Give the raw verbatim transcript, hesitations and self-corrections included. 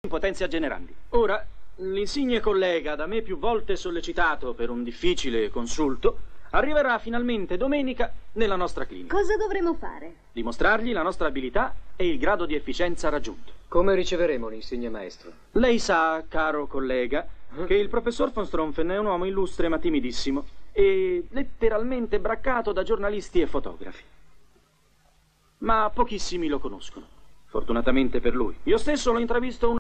Potenzia generandi. Ora, l'insigne collega, da me più volte sollecitato per un difficile consulto, arriverà finalmente domenica nella nostra clinica. Cosa dovremo fare? Dimostrargli la nostra abilità e il grado di efficienza raggiunto. Come riceveremo l'insigne maestro? Lei sa, caro collega, che il professor von Stronfen è un uomo illustre ma timidissimo e letteralmente braccato da giornalisti e fotografi. Ma pochissimi lo conoscono. Fortunatamente per lui. Io stesso l'ho intravisto un